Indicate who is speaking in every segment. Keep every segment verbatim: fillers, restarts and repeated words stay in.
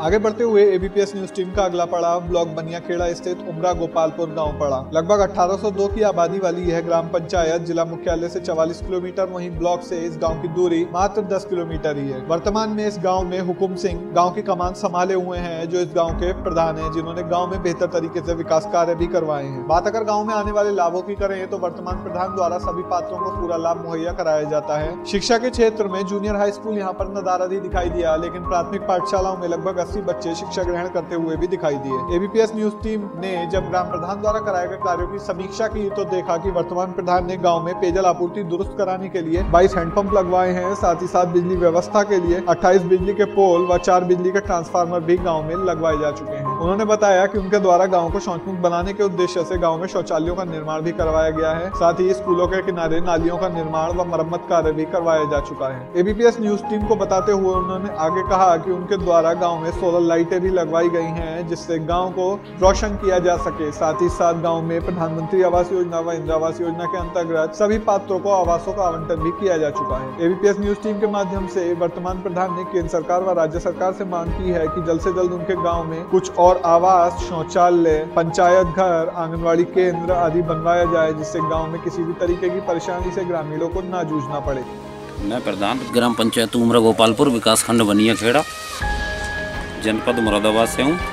Speaker 1: आगे बढ़ते हुए एबीपीएस न्यूज टीम का अगला पड़ाव ब्लॉक बनियाखेड़ा स्थित उमरा गोपालपुर गांव पड़ा। लगभग अठारह सौ दो की आबादी वाली यह ग्राम पंचायत जिला मुख्यालय से चवालीस किलोमीटर, वहीं ब्लॉक से इस गांव की दूरी मात्र दस किलोमीटर ही है। वर्तमान में इस गांव में हुकुम सिंह गांव की कमान संभाले हुए हैं, जो इस गांव के प्रधान हैं, जिन्होंने गांव में बेहतर तरीके से विकास कार्य भी करवाए हैं। बात अगर गाँव में आने वाले लाभों की करें तो वर्तमान प्रधान द्वारा सभी पात्रों को पूरा लाभ मुहैया कराया जाता है। शिक्षा के क्षेत्र में जूनियर हाई स्कूल यहाँ पर नदारद ही दिखाई दिया, लेकिन प्राथमिक पाठशालाओं में लगभग अस्सी बच्चे शिक्षा ग्रहण करते हुए भी दिखाई दिए। एबीपीएस न्यूज टीम ने जब ग्राम प्रधान द्वारा कराए गए कार्यों की समीक्षा की तो देखा कि वर्तमान प्रधान ने गांव में पेयजल आपूर्ति दुरुस्त कराने के लिए बाईस हैंडपंप लगवाए हैं। साथ ही साथ बिजली व्यवस्था के लिए अट्ठाईस बिजली के पोल व चार बिजली के ट्रांसफार्मर भी गाँव में लगवाए जा चुके हैं। उन्होंने बताया कि उनके द्वारा गाँव को शौचमुक्त बनाने के उद्देश्य से गाँव में शौचालयों का निर्माण भी करवाया गया है। साथ ही स्कूलों के किनारे नालियों का निर्माण व मरम्मत कार्य भी करवाया जा चुका है। एबीपीएस न्यूज टीम को बताते हुए उन्होंने आगे कहा कि उनके द्वारा गांव में सोलर लाइटें भी लगवाई गई हैं, जिससे गांव को रोशन किया जा सके। साथ ही साथ गांव में प्रधानमंत्री आवास योजना व इंदिरा आवास योजना के अंतर्गत सभी पात्रों को आवासों का आवंटन भी किया जा चुका है। एबीपीएस न्यूज टीम के माध्यम से वर्तमान प्रधान ने केंद्र सरकार व राज्य सरकार से मांग की है कि जल्द से जल्द उनके गाँव में कुछ और आवास, शौचालय, पंचायत घर, आंगनबाड़ी केंद्र आदि बनवाया जाए, जिससे गाँव में किसी भी तरीके की परेशानी से ग्रामीणों को न जूझना पड़े।
Speaker 2: मैं प्रधान ग्राम पंचायत उमरा गोपालपुर विकासखंड बनियाखेड़ा जनपद मुरादाबाद से हूँ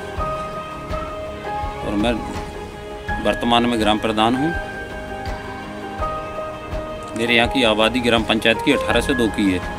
Speaker 2: और मैं वर्तमान में ग्राम प्रधान हूँ। मेरे यहाँ की आबादी ग्राम पंचायत की अठारह से दो की है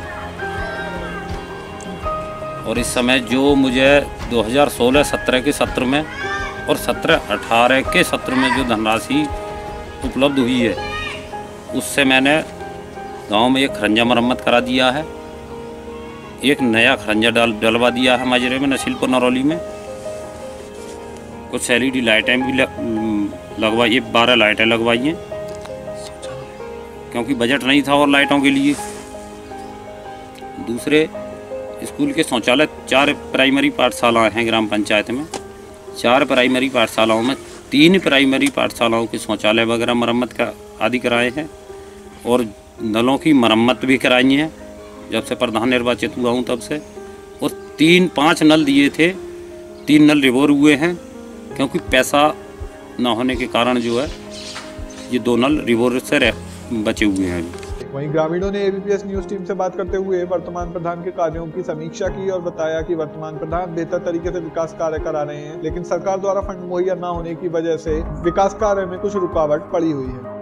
Speaker 2: और इस समय जो मुझे दो हज़ार सोलह सत्रह के सत्र में और सत्रह अठारह के सत्र में जो धनराशि उपलब्ध हुई है, उससे मैंने गांव में एक खरंजा मरम्मत करा दिया है, एक नया खरंजा डाल डलवा दिया है माजरे में, नसीलपुर नरौली में। कुछ एलईडी लाइटें भी लगवाई, बारह लाइटें लगवाई हैं क्योंकि बजट नहीं था और लाइटों के लिए। दूसरे स्कूल के शौचालय, चार प्राइमरी पाठशालाएं हैं ग्राम पंचायत में। चार प्राइमरी पाठशालाओं में तीन प्राइमरी पाठशालाओं के शौचालय वगैरह मरम्मत का आदि कराए हैं और नलों की मरम्मत भी कराई है जब से प्रधान निर्वाचित हुआ हूँ तब से। और तीन पांच नल दिए थे, तीन नल रिवोर हुए हैं क्योंकि पैसा न होने के कारण जो है ये दो नल रिवोर से बचे हुए हैं।
Speaker 1: वहीं ग्रामीणों ने एबीपीएस न्यूज टीम से बात करते हुए वर्तमान प्रधान के कार्यों की समीक्षा की और बताया कि वर्तमान प्रधान बेहतर तरीके से विकास कार्य करा रहे हैं, लेकिन सरकार द्वारा फंड मुहैया न होने की वजह से विकास कार्य में कुछ रुकावट पड़ी हुई है।